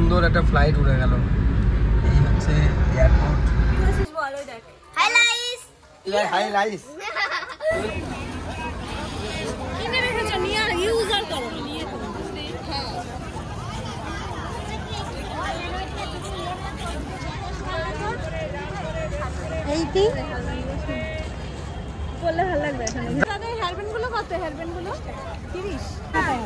সুন্দর একটা ফ্লাইট উড়ে গেল। এই হচ্ছে এয়ারপোর্ট। হাই লাইস। হাই লাইস। কিনে রেখেছো নিয়ে ইউজার করো নিয়ে করো। হ্যাঁ এইটি বললে ভালো লাগবে। এখানে তাদের হেয়ারব্যান্ড গুলো কত? হেয়ারব্যান্ড গুলো 30। হ্যাঁ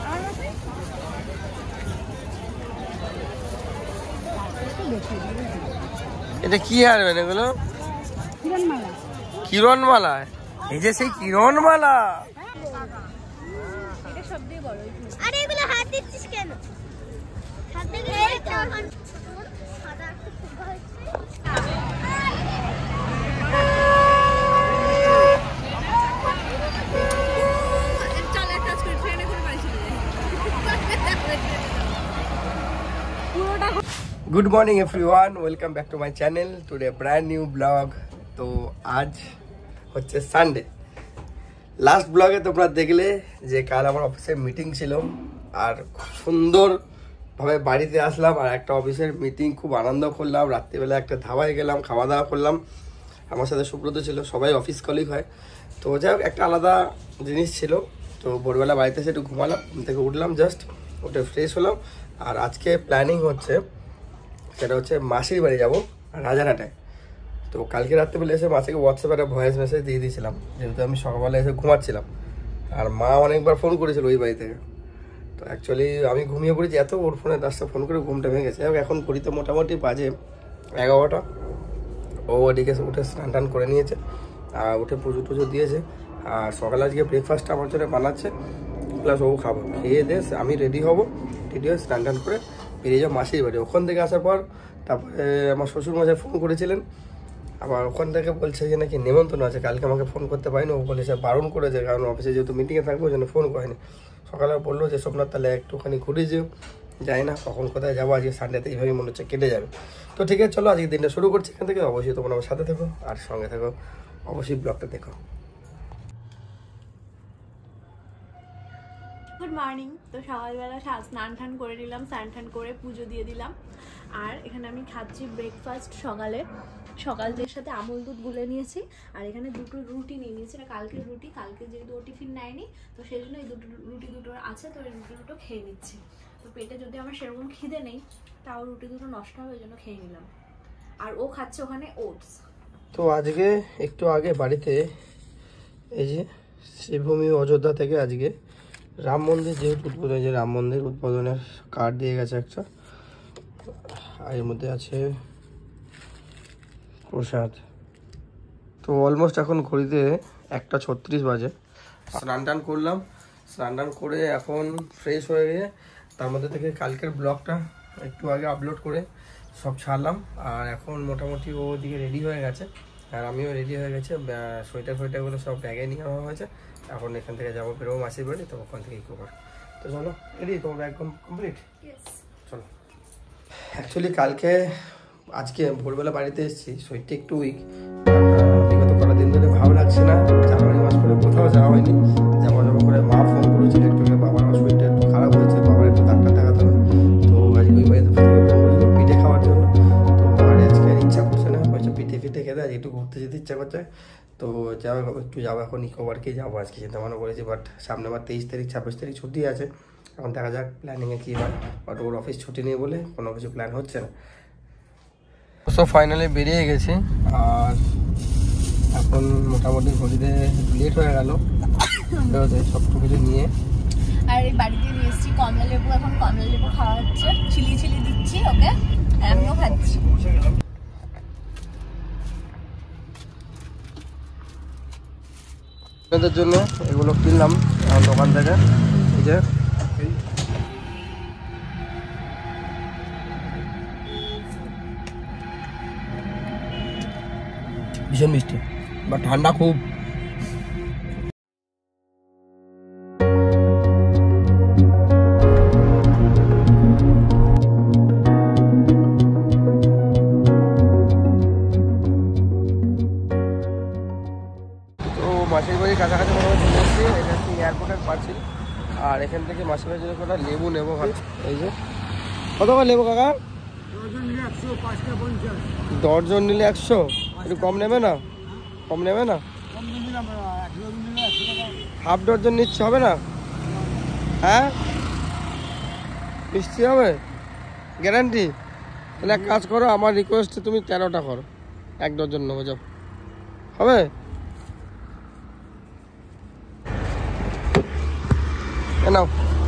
এটা কি হারবেন এগুলো? কিরণমালা। কিরণমালা? এই যে সেই কিরণমালা। এটা সব দিয়ে বড়। আরে এগুলো হাত দিচ্ছিস কেন? হাত দিয়ে এটা সাদা একটা হচ্ছে। চলে টাচ করে ট্রেনে করে বাড়ি চলে যাই। পুরোটা। Good morning everyone, welcome back to my channel. Today brand new blog. তো আজ হচ্ছে সানডে। লাস্ট ব্লগে তোমরা দেখলে যে কাল আমার অফিসের মিটিং ছিল, আর খুব সুন্দরভাবে বাড়িতে আসলাম। আর একটা অফিসের মিটিং খুব আনন্দ করলাম। রাত্রিবেলা একটা ধাবায় গেলাম, খাওয়া দাওয়া করলাম। আমার সাথে সুব্রত ছিল, সবাই অফিস কলিগ হয়। তো যাই হোক, একটা আলাদা জিনিস ছিল। তো ভোরবেলা বাড়িতে এসে একটু ঘুমালাম, ঘুম থেকে উঠলাম, জাস্ট উঠে ফ্রেশ হলাম। আর আজকে প্ল্যানিং হচ্ছে, সেটা হচ্ছে মাসির বাড়ি যাবো রাজারহাটায়। তো কালকে রাত্রেবেলা এসে মাসিকে হোয়াটসঅ্যাপে একটা ভয়েস মেসেজ দিয়ে দিয়েছিলাম, যেহেতু আমি সকালবেলা এসে ঘুমাচ্ছিলাম। আর মা অনেকবার ফোন করেছিল ওই বাড়ি থেকে। তো অ্যাকচুয়ালি আমি ঘুমিয়ে পড়েছি, এত ওর ফোনে 10টা ফোন করে ঘুমটা ভেঙে গেছে। এখন ঘড়িতে মোটামুটি বাজে 11টা। ও ওদিকে উঠে স্নান টান করে নিয়েছে, আর উঠে পুজো টুজো দিয়েছে। আর সকালে আজকে ব্রেকফাস্টটা আমার জন্য বানাচ্ছে, প্লাস ও খাবো। খেয়ে দিয়ে আমি রেডি হবো, রেডি হয়ে স্নান টান করে বেরিয়ে যাবো মাসির বাড়ি। ওখান থেকে আসার পর তারপরে আমার শ্বশুরমশাই ফোন করেছিলেন, আবার ওখান থেকে বলছে যে নাকি নেমন্তন্ন আছে। কালকে আমাকে ফোন করতে পারিনি, ও বলেছে বারণ করেছে, কারণ অফিসে যেহেতু মিটিংয়ে থাকবো ওই জন্য ফোন করেনি। সকালে বললো যে সোমনাথ তাহলে একটুখানি ঘুরে যেও। যাই না কখন কোথায় যাবো, আজকে সানডেতে এইভাবেই মনে হচ্ছে কেটে যাবে। তো ঠিক আছে, চলো আজকে দিনটা শুরু করছি এখান থেকে। অবশ্যই তোমরা আমার সাথে থেকো আর সঙ্গে থেকো, অবশ্যই ব্লগটা দেখো। Good morning. তো সকালবেলা স্নান টান করে নিলাম, স্নান টান করে পুজো দিয়ে দিলাম। আর এখানে আমি খাচ্ছি ব্রেকফাস্ট। সকালের সাথে আমুল দুধ গুলে নিয়েছি। আর এখানে দুটো রুটি নিয়ে নিয়েছি, এটা কালকের রুটি। কালকে যেহেতু ও টিফিন নেয়নি, তো সেই জন্য এই রুটি দুটো আছে, তো এই রুটি দুটো খেয়ে নিচ্ছি। তো পেটে যদি আমার সেরকম খিদে নেই, তাও রুটি দুটো নষ্ট হবে, ওই জন্য খেয়ে নিলাম। আর ও খাচ্ছে ওখানে ওটস। তো আজকে একটু আগে বাড়িতে এই যে শ্রীভূমি অযোধ্যা থেকে আজকে রাম মন্দির যেহেতু উদ্বোধন, যে রাম মন্দির উদ্বোধনের কার্ড দিয়ে গেছে একটা, আর এর মধ্যে আছে প্রসাদ। তো অলমোস্ট এখন ঘড়িতে 1:36 বাজে। স্নান টান করলাম, স্নান টান করে এখন ফ্রেশ হয়ে গিয়ে তার মধ্যে থেকে কালকের ব্লগটা একটু আগে আপলোড করে সব ছাড়লাম। আর এখন মোটামুটি ও ওদিকে রেডি হয়ে গেছে, আর আমিও রেডি হয়ে গেছে। সোয়েটারগুলো সব ব্যাগে নিয়ে নেওয়া হয়েছে। এখন এখান থেকে যাবো, বেরোবো মাসির বাড়ি, তো ওখান থেকে ইকো পার্ক। তো চলো রেডি, তোমার ব্যাগ কমপ্লিট? চলো। অ্যাকচুয়ালি আজকে ভোরবেলা বাড়িতে এসেছি, শরীরটা একটু উইক। বিগত কটা দিন ধরে ভালো লাগছে না, জানুয়ারি মাস করে কোথাও যাওয়া হয়নি। যাবো করে মা ফোন করেছিল একটু, বাবার শরীরটা একটু খারাপ হয়েছে, বাবার একটু ডাক্তার দেখাতে হবে। তো আজকে ওই বাড়িতে ফোন করেছিল পিঠে খাওয়ার জন্য। তো আর আজকে আর ইচ্ছা করছে না, বলছে পিঠে খেতে আজ একটু ঘুরতে যেতে ইচ্ছা করছে। তো একটু যাবো, এখন ইকো পার্কে যাবো আজকে চিন্তা ভাবনা করেছি। বাট সামনে আবার 23 তারিখ 26 তারিখ ছুটি আছে। এখন দেখা যাক প্ল্যানিংয়ে কী হয়। বাট ওর অফিস ছুটি নেই বলে কোনো কিছু প্ল্যান হচ্ছে না। সো ফাইনালি বেরিয়ে গেছি, আর এখন মোটামুটি ঘড়িতে লেট হয়ে গেল সব কিছু নিয়ে। আর এই বাড়িতে নিয়ে এসেছি কমলা লেবু। এখন কমলা লেবু খাওয়া হচ্ছে, চিলি দিচ্ছি ওকে, আমিও খাচ্ছি। আপনাদের জন্য এগুলো কিনলাম দোকান থেকে। এই যে ভীষণ মিষ্টি, বা ঠান্ডা খুব। মাসির বাড়ির কাছাকাছি মোটামুটি চলে এসেছি। এটা হচ্ছে এয়ারপোর্টের পার্সেল। আর এখান থেকে মাসির বাড়ির জন্য একটা লেবু নেবো ভাবছি। এই যে কত করে নেবো কাকা? দশজন নিলে 100। একটু কম নেবে না? কম নেবে না? হাফ ডজন নিচ্ছে, হবে না? হ্যাঁ, মিষ্টি হবে গ্যারান্টি? তাহলে এক কাজ করো, আমার রিকোয়েস্টে তুমি 13টা করো, 1 ডজন নেবো। যাও, হবে? নাও,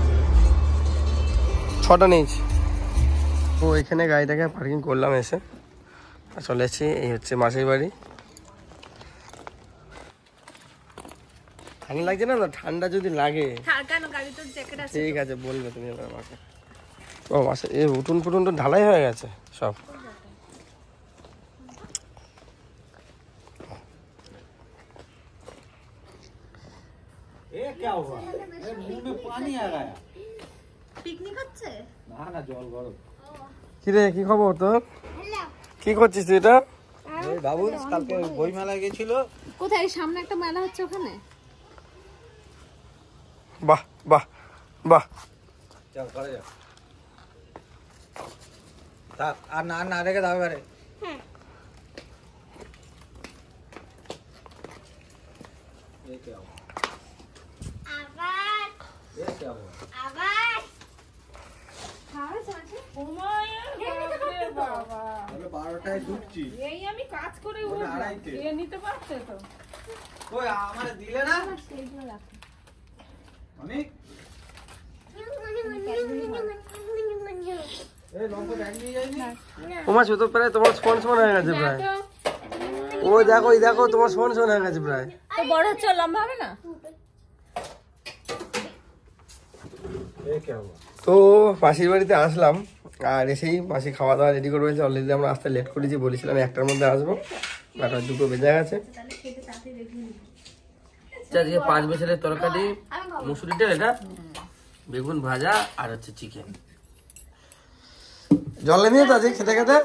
6টা নিয়েছি। তো এখানে গাড়িটাকে পার্কিং করলাম, এসে চলে এসেছি। এই হচ্ছে মাসির বাড়ি। ঠান্ডা লাগছে না? ঠান্ডা যদি লাগে ঠিক আছে, বলবে তুমি এবার আমাকে। ও মাসে এই উঠুন ফুটুন তো ঢালাই হয়ে গেছে সব। কি রে, কি খবর তোর? কি করছিস তুই? এটা বাবু কালকে বই মেলায় গেছিল। কোথায়? সামনে একটা মেলা হচ্ছে, ওখানে। বাহ বাহ বাহ, যাও ঘরে যাও। আর না না রেখে দাও এবারে। আমি কাজ করে নিতে পারছে তো। আমার দিলে না অনেক। তোমার শুধু প্রায় তোমার ফোন হয়ে গেছে প্রায়। ও দেখো, এই দেখো তোমার ফোন হয়ে গেছে প্রায়। তো বড় হচ্ছে, লম্বা হবে না? তো মাসির বাড়িতে আসলাম, আর এসেই মাসি খাওয়া দাওয়া রেডি করে বলছে। অলরেডি আমরা আসতে লেট করেছি, বলেছিলাম 1টার মধ্যে আসবো, বাট 2টো বেজে গেছে। আজকে 5 বেসেলের তরকারি, মুসুরি ডাল, এটা বেগুন ভাজা, আর হচ্ছে চিকেন। জল নিয়ে তো আজকে খেতে খেতে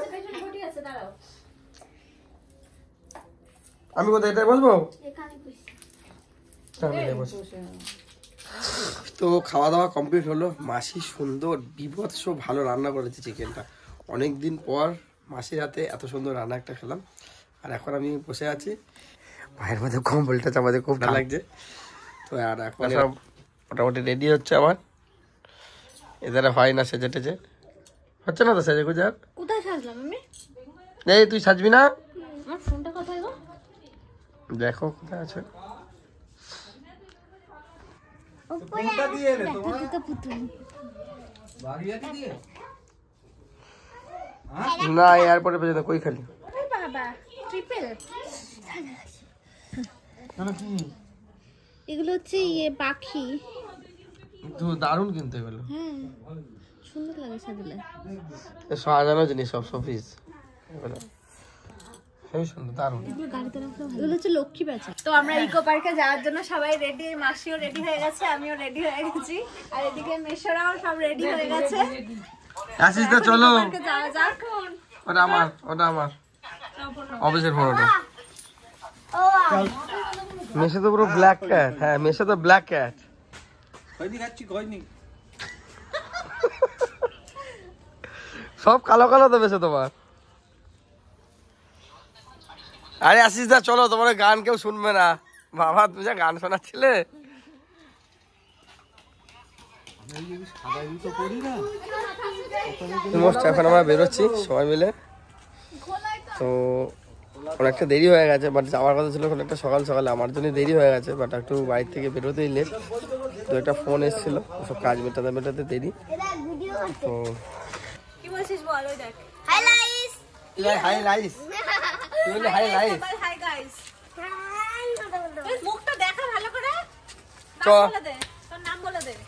আমি কোথায় এটা বসবো? তো খাওয়া দাওয়া কমপ্লিট হলো। মাসি সুন্দর বিভৎস ভালো রান্না করেছে চিকেনটা। অনেকদিন পর মাসির হাতে এত সুন্দর রান্না একটা খেলাম। আর এখন আমি বসে আছি, ভাইয়ের মধ্যে কম্বলটা চাপাতে খুব ভালো লাগছে। তো আর এখন সব মোটামুটি রেডি হচ্ছে আমার। এদের হয় না সেজে টেজে, হচ্ছে না তো সেজে গুজে। আর কোথায় সাজলাম আমি? এই তুই সাজবি না? আমার ফোনটা কোথায় গো? দেখো কোথায় আছে। কোনটা দিয়ে রে তোমার বাড়ি আছে দিয়ে না, এয়ারপোর্টে পেছনে কই খালি। বাবা ট্রিপল এগুলো হচ্ছে পাখি। তো দারুণ কিন্তু এগুলো। হ্যাঁ, সুন্দর লাগে সাজলে। সাজানো জিনিস সব শোপিস এগুলো হেবি সুন্দর, দারুণ। এগুলো হচ্ছে লক্ষ্মী প্যাঁচা। তো আমরা ইকো পার্কে যাওয়ার জন্য সবাই রেডি। মাসিও রেডি হয়ে গেছে, আমিও রেডি হয়ে গেছি, আর এদিকে মেশোরাও সব রেডি হয়ে গেছে। আসিস তো, চলো। যাওয়া যাক। ওটা আমার অফিসের ফটোটা। মেশে তো পুরো ব্ল্যাক ক্যাট। হ্যাঁ, মেশে তো ব্ল্যাক ক্যাট। সব কালো কালো তো মেশে তোমার। আরে আসিস দা, চলো, তোমার গান কেউ শুনবে না। বাবা, তুমি যা গান শোনাচ্ছিলে। এখন আমরা বেরোচ্ছি সবাই মিলে। তো অনেকটা দেরি হয়ে গেছে, বাট যাওয়ার কথা ছিল অনেকটা সকাল সকালে। আমার জন্য দেরি হয়ে গেছে, বাট একটু বাড়ির থেকে বেরোতেই লেট। তো একটা ফোন এসেছিল, সব কাজ মেটাতে দেরি। তো কি বলছিস বল? ওই দেখ। হাই লাইস হাই লাইস। Hi guys. এই মুখটা দেখা ভালো করে। চল, তোর নাম বলে দে।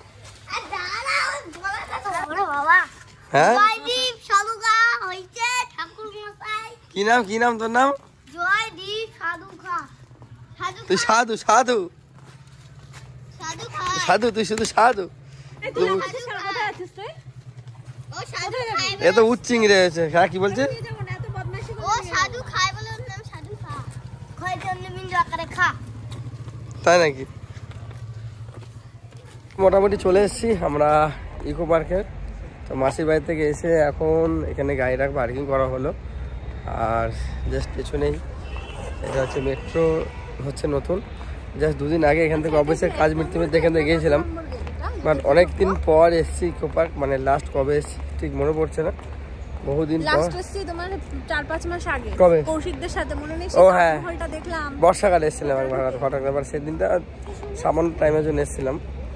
হ্যাঁ, জয়দীপ সাধুকা হইছে ঠাকুর মশাই। কি নাম তোর নাম? জয়দীপ সাধুকা। তুই সাধু সাধু সাধুকা সাধু, তুই শুধু সাধু। এই তুই কোথায় আছিস তুই? ও সাধু খায়। এ তো উচ্চিং রয়েছে। হ্যাঁ, কি বলছে? যেমন এত বদমাশি ও সাধু খায় বলে ওর নাম সাধুকা। খয় জন্য বিন্দু আকারে খা। তাই নাকি? মোটামুটি চলে এসেছি আমরা ইকো পার্কে। তো তো মাসির বাড়ি থেকে এসে এখন এখানে গাড়িটা পার্কিং করা হলো। আর জাস্ট পেছনেই এটা হচ্ছে মেট্রো হচ্ছে নতুন, জাস্ট 2 দিন আগে এখান থেকে অফিসের কাজ মিটতে এখান থেকে গিয়েছিলাম। বাট অনেক দিন পর এসেছি ইকো পার্ক, মানে লাস্ট কবে এসেছি ঠিক মনে পড়ছে না, বহুদিন পর। লাস্ট এসেছি তোমার 4-5 মাস আগে কবে? কৌশিকদের সাথে মনে নেই? ও হ্যাঁ, হলটা দেখলাম বর্ষাকালে এসেছিলাম একবার হঠাৎ, এবার সেদিনটা সামান্য টাইমের জন্য এসেছিলাম।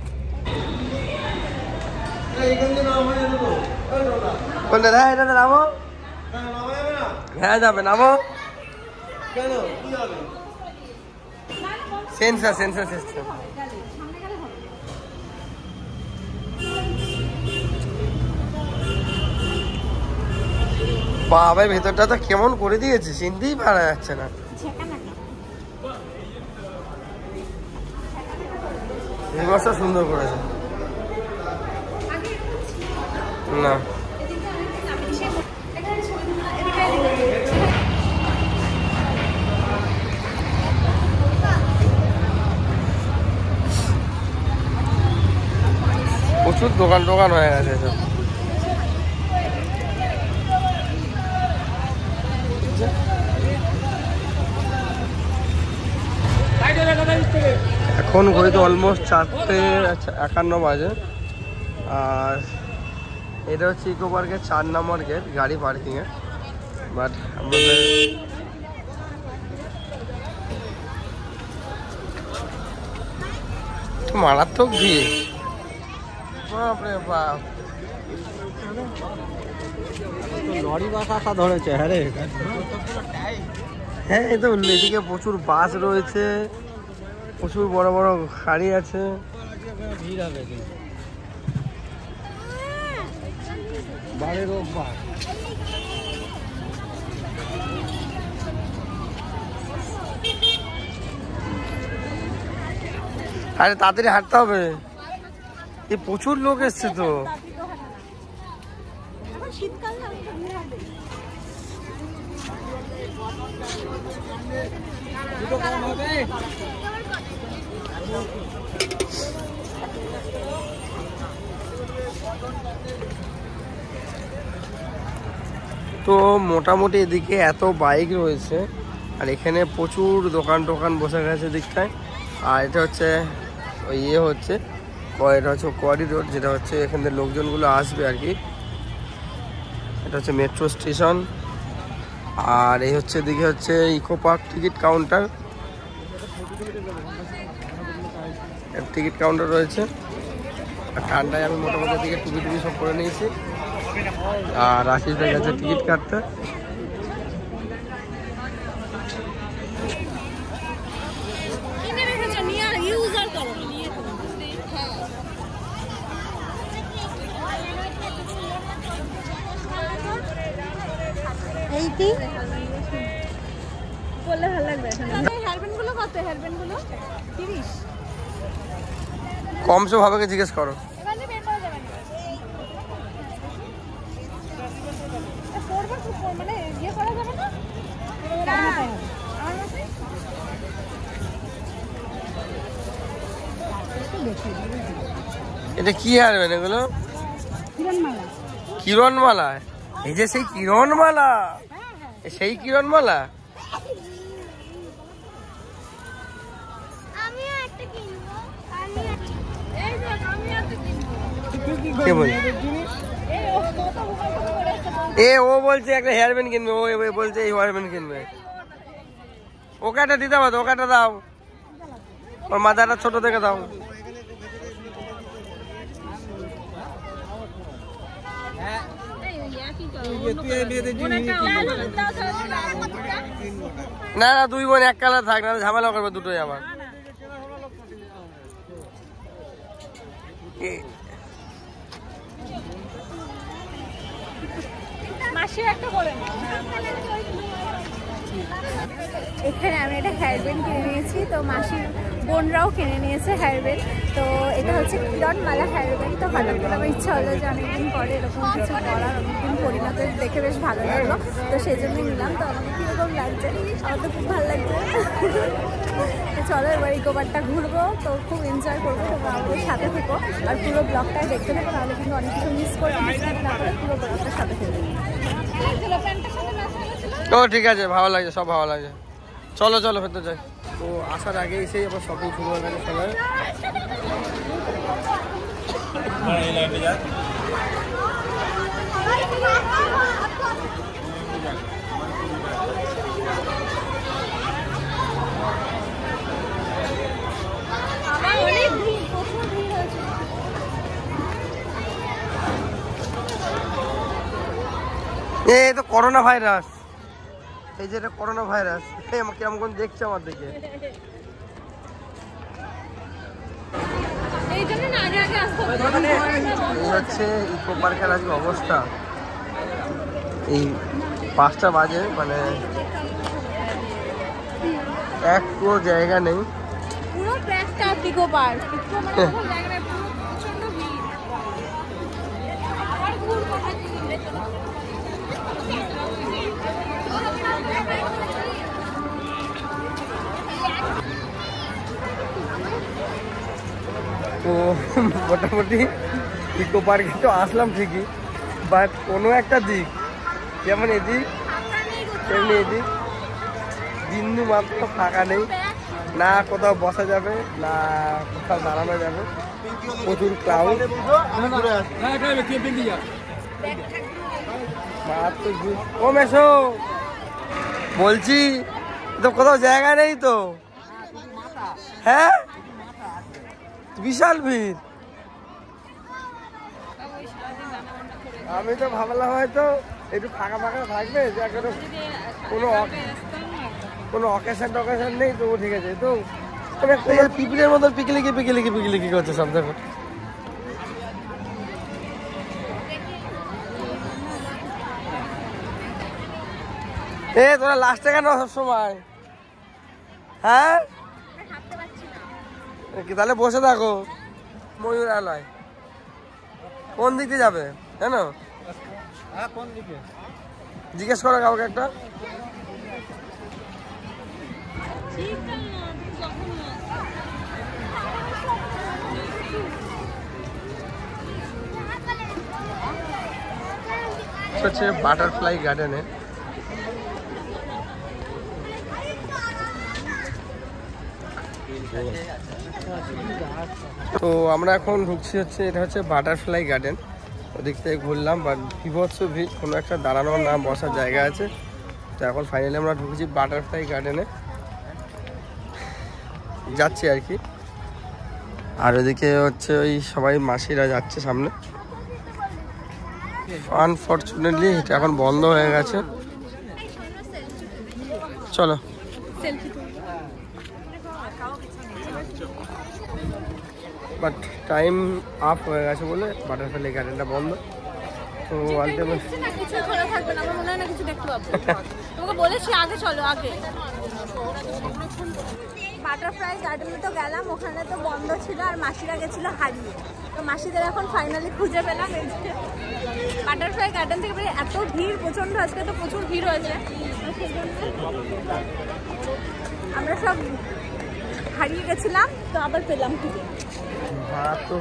নামো, হ্যাঁ যাবে, নামো। Sensor system. বাবা ভেতরটা তো কেমন করে দিয়েছে, চিনতেই পারা যাচ্ছে না। রিভার্সটা সুন্দর করেছে না? প্রচুর দোকান হয়ে গেছে সব। এখন ঘড়িতে অলমোস্ট 4:51 বাজে। আর এটা হচ্ছে ইকো পার্কের 4 নম্বর গেট গাড়ি পার্কিংয়ে। বাট আমাদের মারাত্মক ভিড়, বাপরে বাপ। লরি বাস আসা ধরেছে। হ্যাঁ রে, হ্যাঁ এই তো এদিকে প্রচুর বাস রয়েছে, প্রচুর বড় বড় গাড়ি আছে। ভিড় হবে বারে রোববার। আরে তাড়াতাড়ি হাঁটতে হবে, এই প্রচুর লোক এসছে তো। শীতকাল না, দুটো কম হবে। তো মোটামুটি এদিকে এত বাইক রয়েছে, আর এখানে প্রচুর দোকান বসে গেছে দিকটায়। আর এটা হচ্ছে ওই হচ্ছে এটা হচ্ছে করিডোর, যেটা হচ্ছে এখান থেকে লোকজনগুলো আসবে আর কি। এটা হচ্ছে মেট্রো স্টেশন। আর এই হচ্ছে এদিকে হচ্ছে eco park ticket counter, ticket counter রয়েছে। আর ঠান্ডায় আমি মোটামুটি এদিকে টুপি সব করে নিয়েছি। আর আশিস ভাই গেছে টিকিট কাটতে। বললে ভালো লাগবে। হেয়ারব্যান্ড গুলো কত? হেয়ারব্যান্ড গুলো 30। কমসো ভাবে জিজ্ঞেস করো। মানে ইয়ে করা যাবে না? এটা কি হারবেন এগুলো? কিরণমালা। এই যে সেই কিরণমালা, সেই কিরণমালা। কে বল? ও বলছে একটা হেয়ারব্যান্ড কিনবে, ও বলছে এই হেয়ারব্যান্ড কিনবে। ওকে একটা দিতে পারো, ওকে একটা দাও, ওর মাথাটা ছোট থেকে দাও। না 2 বোন এক কালার থাক, না ঝামেলা করবে দুটোই আবার। এখানে আমি একটা হেয়ারব্যান্ড কিনে নিয়েছি, তো মাসির বোনরাও কিনে নিয়েছে হেয়ারব্যান্ড। তো এটা হচ্ছে কিরণমালা হেয়ারব্যান্ড। তো হঠাৎ করে আমার ইচ্ছা হলো যে অনেকদিন পরে এরকম কিছু করার, অনেকদিন পরিণত দেখে বেশ ভালো লাগলো, তো সেই জন্য নিলাম। তো আমাকে কীরকম লাগছে? আমার তো খুব ভালো লাগছে। চলো এবার ইকো পার্কটা ঘুরবো, তো খুব এনজয় করবো, তোমরা আমাদের সাথে থেকো আর পুরো ব্লগটা দেখতে থাকো, নাহলে কিন্তু অনেক কিছু মিস করবো, না করে পুরো ব্লগটার সাথে থেকো। ও ঠিক আছে, ভালো লাগছে, সব ভালো লাগছে। চলো চলো ভেতর যাই। তো আসার আগে এসেই আবার শপিং শুরু হয়ে গেছে সবাই। এই তো করোনা ভাইরাস, এই যে এটা করোনা ভাইরাস, আমাকে কেমন দেখছে আমার দিকে। এই হচ্ছে ইকো পার্কের আজকে অবস্থা। এই 5টা বাজে, মানে একটু জায়গা নেই, পুরো প্যাকটা ইকো পার্ক, তো মোটামুটি ইকো পার্কে তো আসলাম ঠিকই, বাট কোনো একটা দিক, যেমন এদিক তেমনি এদিক, বিন্দু মাত্র ফাঁকা নেই, না কোথাও বসা যাবে না কোথাও দাঁড়ানো যাবে, প্রচুর ক্রাউড। ও মেশো বলছি তো কোথাও জায়গা নেই তো, হ্যাঁ বিশাল ভিড়। আমি তো ভাবলাম হয়তো একটু ফাঁকা ফাঁকা থাকবে, কোনো অকেশন টকেশন নেই, তো ঠিক আছে। তো পিপিলের মতন পিকলিকি করছে সব, দেখো। এ তোরা লাস্টে কেন সব সময়, হ্যাঁ তাহলে বসে থাকো। ময়ূরালয় কোন দিক দিয়ে যাবে জানো? কোন দিকে জিজ্ঞেস করো কাউকে একটা। হচ্ছে বাটারফ্লাই গার্ডেনে। তো আমরা এখন ঢুকছি হচ্ছে, এটা হচ্ছে বাটারফ্লাই গার্ডেন। ওদিক থেকে ঘুরলাম, বাট বিভৎস ভিড়, কোনো একটা দাঁড়ানোর না বসার জায়গা আছে। তো এখন ফাইনালি আমরা ঢুকছি বাটারফ্লাই গার্ডেনে, যাচ্ছি আর কি। আর ওদিকে হচ্ছে ওই সবাই মাসিরা যাচ্ছে সামনে। আনফর্চুনেটলি এটা এখন বন্ধ হয়ে গেছে। চলো বাট টাইম আপ হয়ে গেছে বলে বাটারফ্লাই গার্ডেনটা বন্ধ। তো আলটিমেট কিছু খোলা থাকবে না, আমার মনে হয় না কিছু দেখতে পাবো। তোমাকে বলেছি আগে চলো, আগে বাটারফ্লাই গার্ডেনে তো গেলাম, ওখানে তো বন্ধ ছিল আর মাসিরা গেছিল হারিয়ে। তো মাসিদের এখন ফাইনালি খুঁজে পেলাম। বাটারফ্লাই গার্ডেন থেকে বেরিয়ে এত ভিড় প্রচণ্ড, আজকে তো প্রচুর ভিড় হয়েছে, আমরা সব হারিয়ে গেছিলাম, তো আবার পেলাম খুঁজে। তো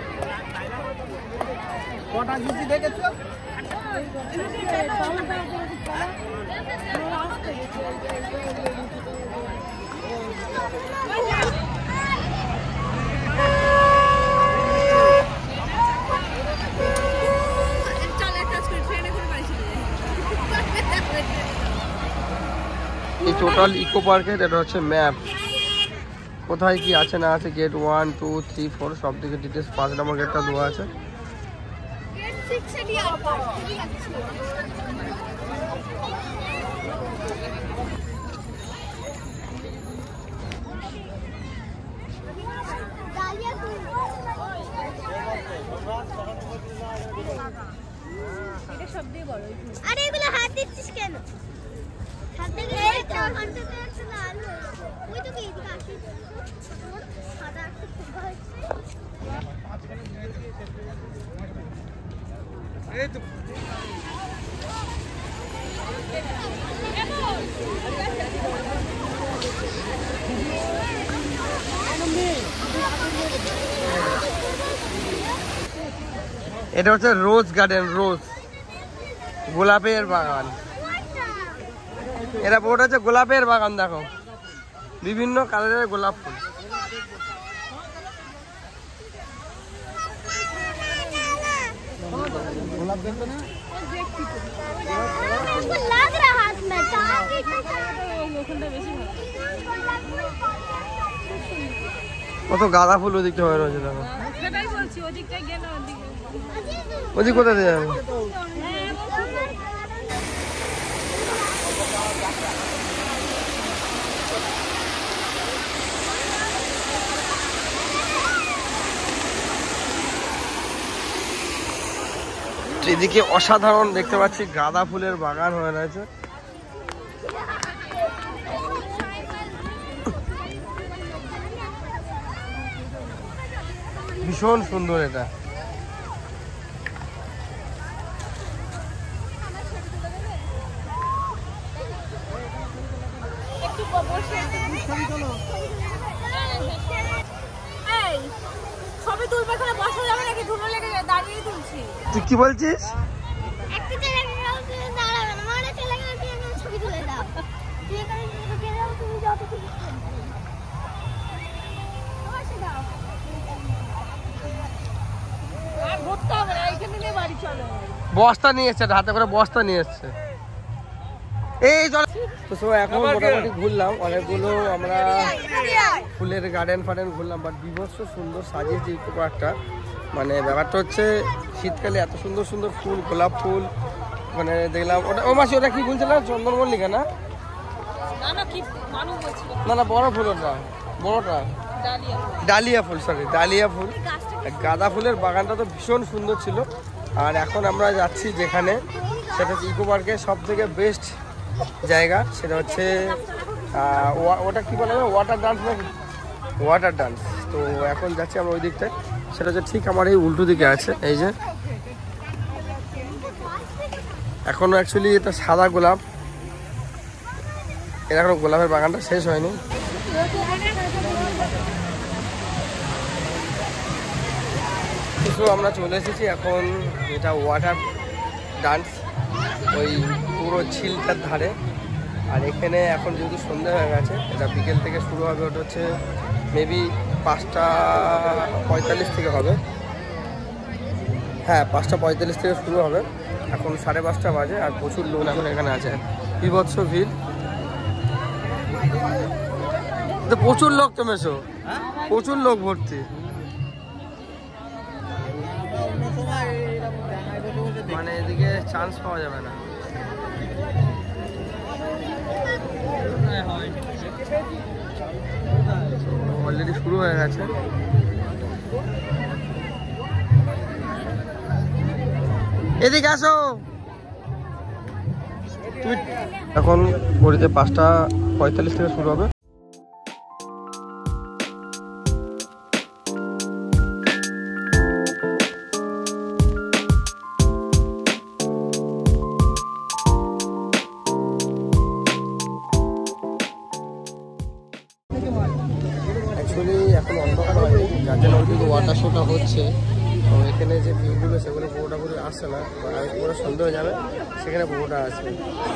কটা জিনিস দেখেছো? এই টোটাল ইকো পার্কের এটা হচ্ছে ম্যাপ, কোথায় কি আছে না আছে, গেট 1 2 3 4 সব দিকে ডিটেলস। 5 নম্বর গেটটা দেওয়া আছে। আরে এগুলো হাত দিচ্ছিস কেন? হাত দিয়ে হাতে তো একটা লাল হয়ে গেছে। ওই তো কি এদিকে আসিস, সাদা একটা ফুল হয়েছে। এই তো এমন এটা হচ্ছে রোজ গার্ডেন, রোজ গোলাপের বাগান। এটা পুরোটা হচ্ছে গোলাপের বাগান, দেখো বিভিন্ন কালারের গোলাপ ফুল। গোলাপ দেখবে না? लग रहा हाथ में কত গাঁদা ফুল ওদিকটা হয়ে রয়েছে, দেখো সেটাই বলছি, ওদিকটাই গেলে ওদিকে। ওদিক কোথায় দিয়ে যাবে? এদিকে অসাধারণ দেখতে পাচ্ছি গাঁদা ফুলের বাগান হয়ে রয়েছে। ভীষণ সুন্দর এটা। এই ছবি তুলবে, এখানে বসা যাবে নাকি? ধুলো লেগে যায়, দাঁড়িয়ে তুলছি। তুই কি বলছিস? একটু চলে দাঁড়াবে না, মানে চলে গেলে তুই একটা ছবি তুলে দাও। তুই এখানে ঢুকে যাও, তুমি যত খুশি বসে দাও। আর ঘুরতে হবে না, এইখানে নিয়ে বাড়ি চলো। বস্তা নিয়ে এসছে, হাতে করে বস্তা নিয়ে এসছে। এই চল। তো সবাই এখন মোটামুটি ঘুরলাম অনেকগুলো, আমরা ফুলের গার্ডেন ফার্ডেন ঘুরলাম, বাট বিভৎস সুন্দর সাজিয়েছে ইকো পার্কটা। মানে ব্যাপারটা হচ্ছে শীতকালে এত সুন্দর সুন্দর ফুল, গোলাপ ফুল মানে দেখলাম। ওটা ও মাসি, ওটা কি বলছিলাম? চন্দনমল্লিকা না? না না, কি মানুষ বলছিল, না না, বড় ফুল ওটা, বড়টা ডালিয়া। ডালিয়া ফুল, সরি ডালিয়া ফুল। গাঁদা ফুলের বাগানটা তো ভীষণ সুন্দর ছিল। আর এখন আমরা যাচ্ছি যেখানে, সেটা হচ্ছে ইকো পার্কের সব থেকে বেস্ট জায়গা, সেটা হচ্ছে ওটা কি বলা যাবে, ওয়াটার ডান্স নাকি? Water dance. তো এখন যাচ্ছি আমরা ওই দিকটায়, সেটা হচ্ছে ঠিক আমার এই উল্টো দিকে আছে। এই যে এখনো অ্যাকচুয়ালি এটা সাদা গোলাপ, এর এখনো গোলাপের বাগানটা শেষ হয়নি। তো আমরা চলে এসেছি এখন, এটা ওয়াটার ডান্স ওই পুরো ঝিলটার ধারে। আর এখানে এখন যেহেতু সন্ধ্যা হয়ে গেছে, এটা বিকেল থেকে শুরু হবে, ওটা হচ্ছে মেবি 5:45 থেকে হবে। হ্যাঁ, 5:45 থেকে শুরু হবে, এখন 5:30 বাজে। আর প্রচুর লোক এখন এখানে আছে, বিভৎস ভিড়। তো প্রচুর লোক, তো মেশো প্রচুর লোক ভর্তি। মানে এদিকে চান্স পাওয়া যাবে না। অলরেডি শুরু হয়ে গেছে। এদিকে আসো। এখন ঘড়িতে 5:45 থেকে শুরু হবে। অ্যাকচুয়ালি এখন অন্ধকার হয়নি, যার জন্য কিন্তু ওয়াটার শোটা হচ্ছে। তো এখানে যে ভিউগুলো সেগুলো পুরোটা করে আসছে না, পুরো সন্ধ্যা হয়ে যাবে, সেখানে পুরোটা আসবে।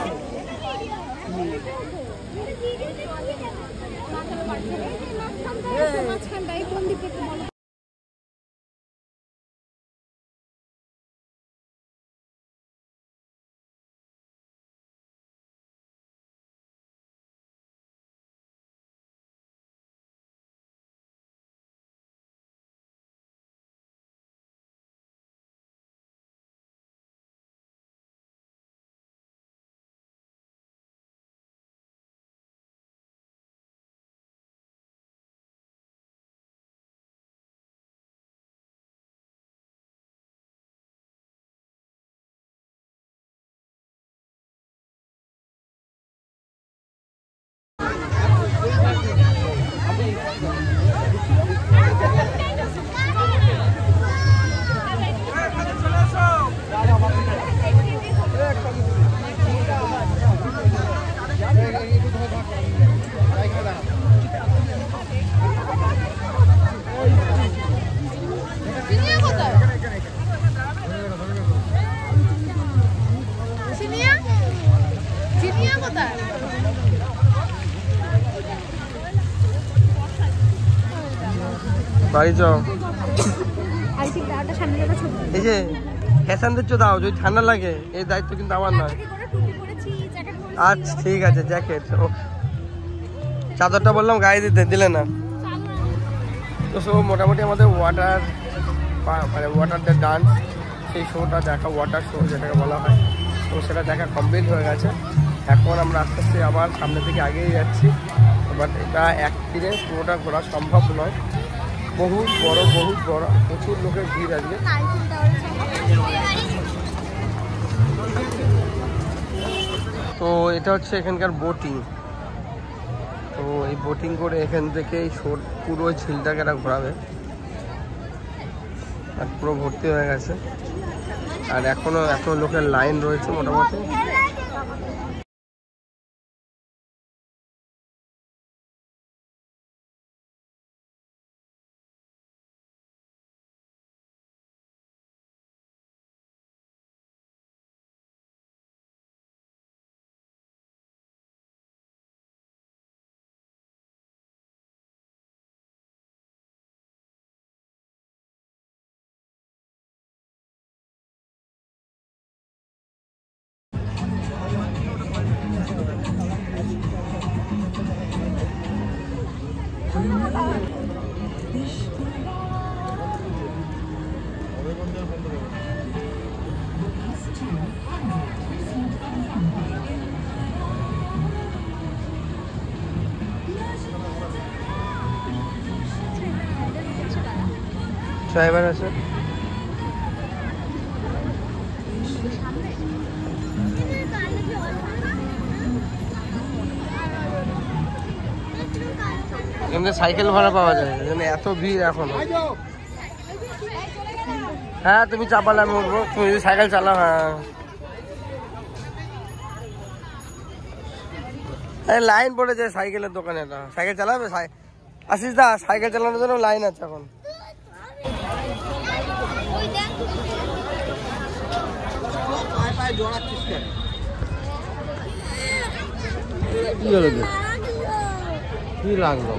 মাঝখানটায় কোন দিকে বাড়ি চ। আর ঠিক দাঁড়াটা সামনে একটা ছবি। এই যে ফ্যাশন দিচ্ছ দাও, যদি ঠান্ডা লাগে এই দায়িত্ব কিন্তু আমার নয়। টুপি পরেছি, জ্যাকেট পরেছি। আচ্ছা ঠিক আছে, জ্যাকেট ও চাদরটা বললাম গায়ে দিতে, দিলে না। তো সো মোটামুটি আমাদের ওয়াটার মানে ওয়াটার দ্য ডান্স সেই শোটা দেখা, ওয়াটার শো যেটাকে বলা হয়, তো সেটা দেখা কমপ্লিট হয়ে গেছে। এখন আমরা আস্তে আস্তে আবার সামনের দিকে আগিয়ে যাচ্ছি। বাট এটা একদিনে পুরোটা ঘোরা সম্ভব নয়, বহুত বড় প্রচুর লোকের ভিড় আজকে। তো এটা হচ্ছে এখানকার বোটিং। তো এই বোটিং করে এখান থেকে এই পুরো ঝিলটাকে এরা ঘোরাবে, আর পুরো ভর্তি হয়ে গেছে। আর এখনো এত লোকের লাইন রয়েছে মোটামুটি। ড্রাইভার আছে। এখানে সাইকেল ভাড়া পাওয়া যায়, এখানে এত ভিড় এখনো। হ্যাঁ তুমি চাপালে আমি উঠবো, তুমি যদি সাইকেল চালাও। হ্যাঁ লাইন পড়ে যায় সাইকেলের দোকানে, এটা সাইকেল চালাবে। আশিস দা সাইকেল চালানোর জন্য লাইন আছে এখন। কি লাগলো?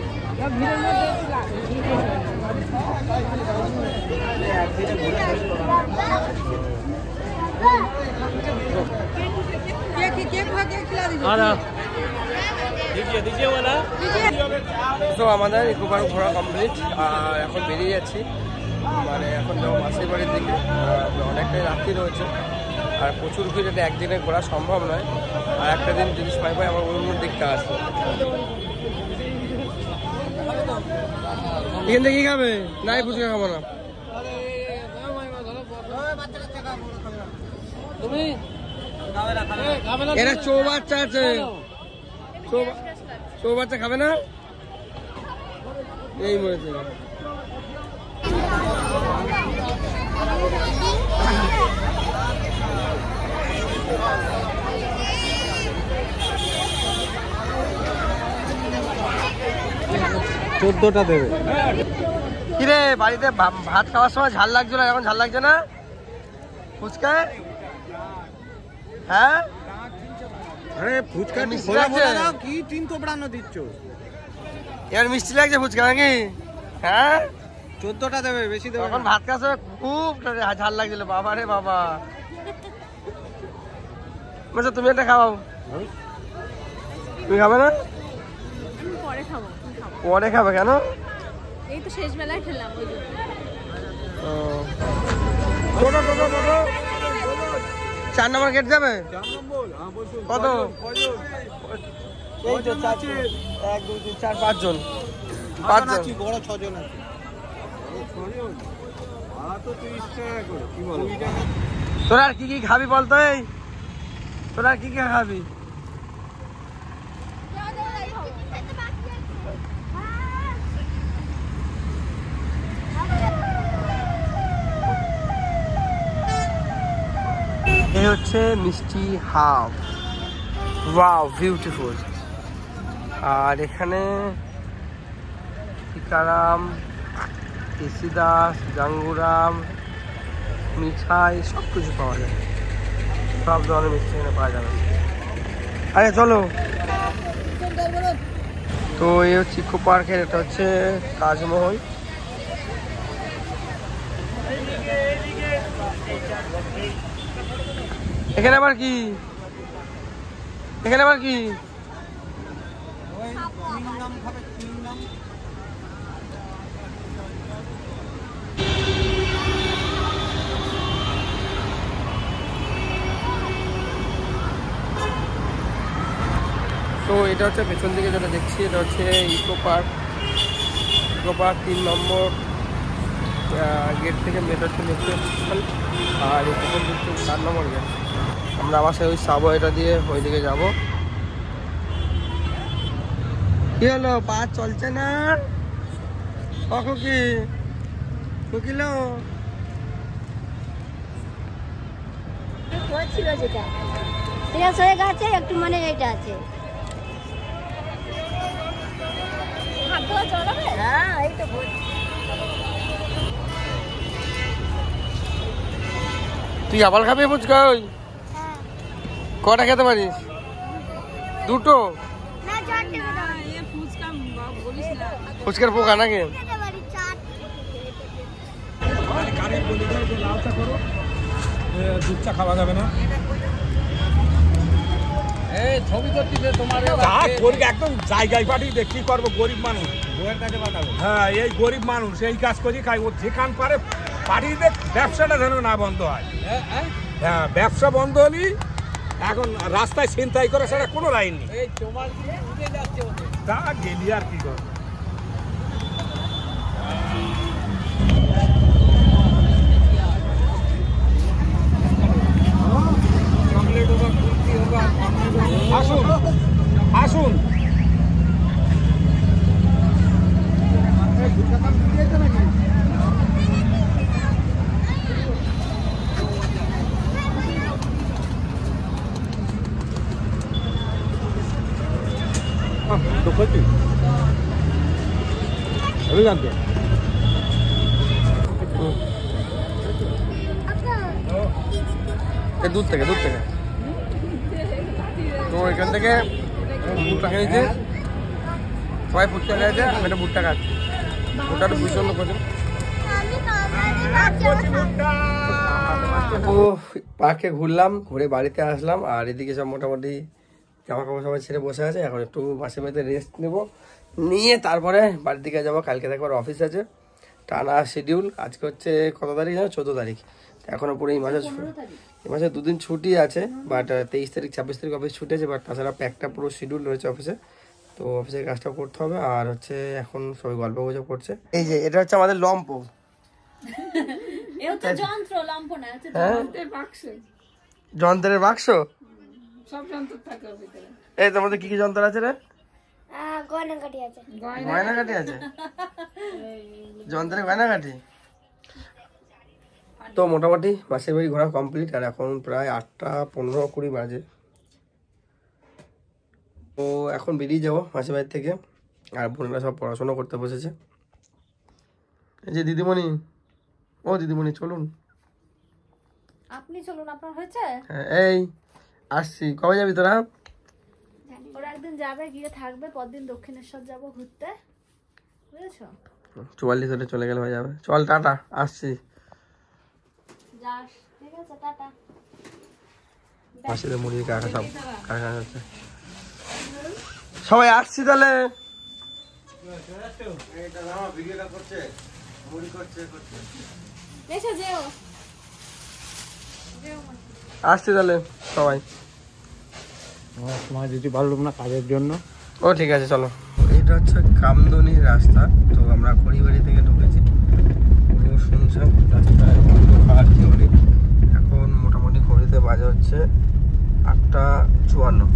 তো আমাদের ইকো পার্ক ঘোরা কমপ্লিট, আর এখন বেরিয়ে যাচ্ছি। মানে এখন যাবো মাসির বাড়ির দিকে। অনেকটাই রাত্রি রয়েছে, আর প্রচুর ভিড়, এটা একদিনে ঘোরা সম্ভব নয়। আর একটা দিন যদি সময় পাই আবার অন্য দিকটা আসবো। এখান থেকে কি খাবে? নাই ফুচকা খাবো না। এরা চৌবাচ্চা আছে, চৌবাচ্চা খাবে না? এই মরেছে। $14 দেবে। কিরে বাড়িতে ভাত খাওয়ার সময় ঝাল লাগছিল, এখন ঝাল লাগছে না ফুচকা? হ্যাঁ আরে ফুচকা মিষ্টি লাগছে? কি 3 তোবড়ানো দিচ্ছ? এবার মিষ্টি লাগছে ফুচকা নাকি? হ্যাঁ $14 দেবে, বেশি দেবে। এখন ভাত খাওয়ার সময় খুব ঝাল লাগছিল, বাবা রে বাবা। আচ্ছা তুমি এটা খাও, তুমি খাবে না? পরে খাবো। পরে খাবে কেন? এই তো শেষ বেলায় খেলাম ওই জন্য। টোটো 4 নম্বর গেট যাবে? কত? এই তো 1 2 3 4 5 জন। 5 জন বড় 6 জন আছে। তোরা আর কি কি খাবি বলতো? এই তোরা আর কি কি খাবি? এই হচ্ছে মিষ্টি হাফ, ওয়াও বিউটিফুল। আর এখানে টিকারাম, কেসিদাস, গাঙ্গুরাম, মিঠাই সব কিছু পাওয়া যায়, সব ধরনের মিষ্টি এখানে পাওয়া যাবে। আরে চলো। তো এই হচ্ছে ইকো পার্কের, এটা হচ্ছে তাজমহল। এখানে আবার কি? এখানে আবার কি? তো এটা হচ্ছে পেছন দিকে যেটা দেখছি, এটা হচ্ছে ইকো পার্ক। 3 নম্বর গেট থেকে মেট্রো স্টেশন, আর এই পেছন দিক থেকে 4 নম্বর গেট। আমরা আবার সেই ওই সাবওয়েটা দিয়ে ওইদিকে যাবো। কি হলো, পা চলছে না? কি কুকিলো ছিল যেটা সেটা সরে গেছে একটু, মানে এটা আছে। হ্যাঁ এই তো তুই আবার খাবি ফুচকা? ওই কটা খেতে পারিস? 2টো? না চারটে ফুচকার পোকা নাকি? খেতে পারি, দুধ চা খাওয়া যাবে না। একদম জায়গায় পাঠিয়ে দে, কি করবো, গরিব মানুষ। হ্যাঁ এই গরিব মানুষ এই কাজ করি খাই, ও যেখান পারে পাঠিয়ে দে, ব্যবসাটা যেন না বন্ধ হয়। হ্যাঁ ব্যবসা বন্ধ হলি এখন রাস্তায় ছিনতাই করে সেটা কোনো লাইন নেই। তা গেলি আর কি করবো। আসুন আসুন, দূর থেকে তো এখান থেকে বুটটা খেয়েছে, সবাই ফুচকা খেয়েছে, আমি একটা বুটটা খাচ্ছি। ওটা একটু ভীষণ করছে। তো পার্কে ঘুরলাম, ঘুরে বাড়িতে আসলাম, আর এদিকে সব মোটামুটি জামা কাপড় সবাই ছেড়ে বসে আছে। এখন একটু মাসে বাড়িতে রেস্ট নেবো, নিয়ে তারপরে বাড়ির দিকে যাবো। কালকে একবার অফিস আছে, টানা শিডিউল। আজকে হচ্ছে কত তারিখ জানো? 14 তারিখ। এখনো পুরো এই মাসে 2 দিন ছুটি আছে, বাট 23 তারিখ 26 তারিখ অফিস ছুটি আছে, বাট তাছাড়া একটা পুরো শিডিউল রয়েছে অফিসে। তো অফিসের কাজটা করতে হবে। আর হচ্ছে এখন সবাই গল্প গুজব করছে। এই যে এটা হচ্ছে আমাদের লম্প, যন্ত্রের বাক্স। এই তোমাদের কি কি যন্ত্র আছে রে? গয়নাকাটি আছে। গয়নাকাটি আছে? যন্ত্রের গয়নাকাটি। তো মোটামুটি মাসের বাড়ি ঘোরা কমপ্লিট, আর এখন প্রায় 8টা 15-20 বাজে। তো এখন বেরিয়ে যাবো মাসের বাড়ি থেকে, আর বোনেরা সব পড়াশোনা করতে বসেছে। এই যে দিদিমণি, ও দিদিমণি চলুন। আপনি চলুন, আপনার হয়েছে? হ্যাঁ এই আসছি। কবে যাবি তোরা? ওরা একদিন যাবে, গিয়ে থাকবে, পরদিন দক্ষিণেশ্বর যাবো ঘুরতে, বুঝেছো? 44 হলে চলে গেলে হয়ে যাবে। চল টাটা, আসছি। যাস, ঠিক আছে, টাটা। মাসিদের মুড়ি কাকা সব কাকা যাচ্ছে, সবাই আসছি তাহলে। আসছি তাহলে সবাই। সময় দিতে পারলাম না কাজের জন্য। ও ঠিক আছে চলো। এটা হচ্ছে কামদুনি রাস্তা। তো আমরা খড়িবাড়ি থেকে ঢুকেছি, পুরো শুনছাম রাস্তা, এখন মোটামুটি খড়িতে বাজে হচ্ছে 8:54।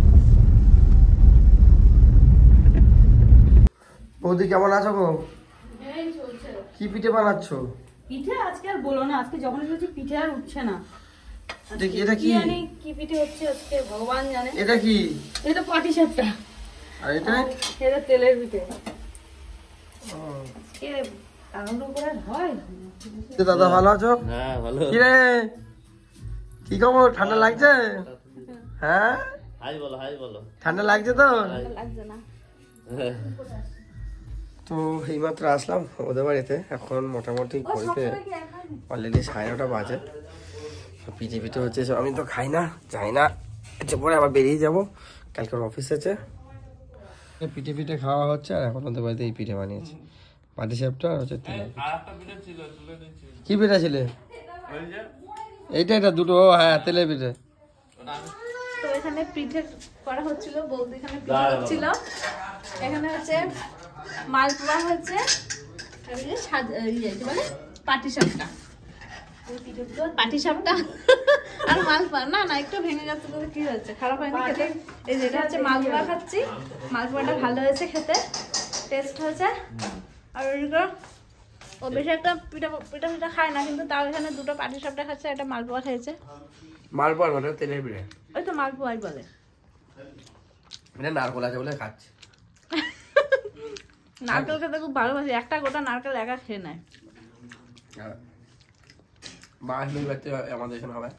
বৌদি কেমন আছো গো? কি পিঠে বানাচ্ছ? পিঠে আজকে আর বলো না, আজকে যখন বলছি পিঠে আর উঠছে না। এটা কি জানি কি পিঠে হচ্ছে আজকে, ভগবান জানে। এটা কি? এটা পাটিসাপটা, আর এটা এটা তেলের পিঠে। আজকে আনন্দ করে হয়। দাদা ভালো আছো? হ্যাঁ ভালো। কি রে, কি খবর? ঠান্ডা লাগছে? হ্যাঁ হাই বলো, হাই বলো। ঠান্ডা লাগছে তো? লাগছে না। তো এইমাত্র আসলাম ওদের বাড়িতে, এখন মোটামুটি ঘড়িতে অলরেডি 9:30 বাজে। পিঠে পিঠে হচ্ছে, আমি তো খাই না, যাই না, একটু পরে আবার বেরিয়ে যাবো, কালকে অফিস আছে। পিঠে পিঠে খাওয়া হচ্ছে, আর এখন ওদের বাড়িতে এই পিঠে বানিয়েছি, পাটি সাপটা আর হচ্ছে কি পিঠা ছিল এইটা, এটা দুটো, হ্যাঁ তেলের পিঠে। তো এখানে পিঠে করা হচ্ছিল, বৌদি এখানে পিঠে করছিল, এখানে হচ্ছে মালপোয়া হচ্ছে, পাটিসাপটা আর মালপোয়া। না না একটু ভেঙে যাচ্ছে, তো কি হচ্ছে, খারাপ হয়নি খেতে। এই যেটা হচ্ছে মালপোয়া খাচ্ছি, মালপোয়াটা ভালো হয়েছে খেতে, টেস্ট হয়েছে। আর ওইগুলো ও বেশি একটা পিঠা পিঠা পিঠা খায় না, কিন্তু তাও এখানে দুটো পাটিসাপটা খাচ্ছে, একটা মালপোয়া খেয়েছে। মালপোয়া মানে তেলের পিঠে, ওই তো মালপোয়াই বলে, এটা নারকোল আছে বলে খাচ্ছে। নারকেল খেতে খুব ভালোবাসি, একটা গোটা নারকেল একা খেয়ে নেয়। মা আসলে আমাদের এখানে হবে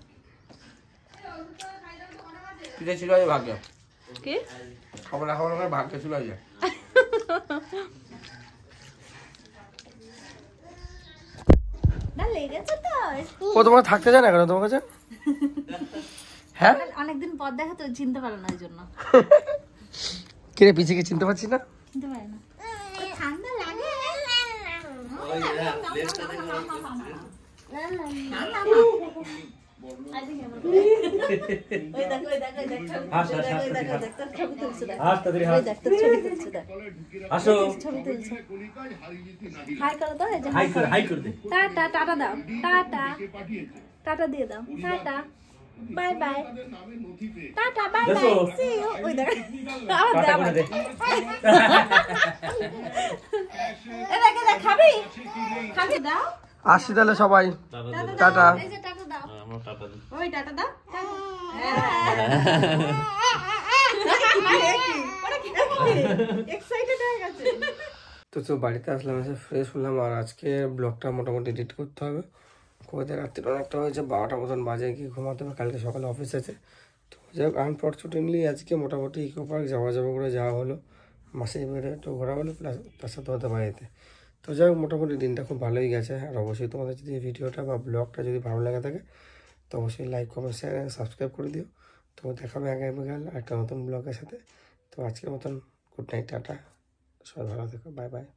পিঠে ছিল ভাগ্য, কি খাবার খাবার ভাগ্য ছিল। না লেগেছে তো, ও তোমার থাকতে চায় না কেন তোমার কাছে? হ্যাঁ অনেকদিন পর দেখা তো, চিনতে পারে না ওই জন্য। কিরে পিছিয়ে চিনতে পারছি না, চিনতে পারে না, ঠান্ডা লাগে। টাটা দাও, টাটা টাটা দিয়ে দাও, tata bye bye, tata bye bye, see you. ওই দেখ আবার দে, আবার খাবি খাবি দাও। আসি তাহলে সবাই, টাটা। এই যে টাটা দাও, ওই টাটা দাও। এক্সাইটেড হয়ে গেছে। তো বাড়িতে আসলাম, এসে ফ্রেশ হলাম, আর আজকে ব্লগটা মোটামুটি এডিট করতে হবে। কোথাতে রাত্রিটা অনেকটা হয়েছে, 12টা মতন বাজে, গিয়ে ঘুমাতে হবে, কালকে সকালে অফিস আছে। তো যাই হোক আনফর্চুনেটলি আজকে মোটামুটি ইকো পার্ক যাওয়া করে যাওয়া হলো, মাসে বেড়ে একটু ঘোরা হলো, প্লাস তার সাথে হতে বাড়িতে। তো যাই হোক মোটামুটি দিনটা খুব ভালোই গেছে। আর অবশ্যই তোমাদের যদি ভিডিওটা বা ব্লগটা যদি ভালো লাগে থাকে, তো অবশ্যই লাইক কমেন্ট শেয়ার সাবস্ক্রাইব করে দিও। তো দেখাবে আগামীকাল একটা নতুন ব্লগের সাথে। তো আজকের মতন গুড নাইট, টাটা, সবাই ভালো থেকো, বাই বাই।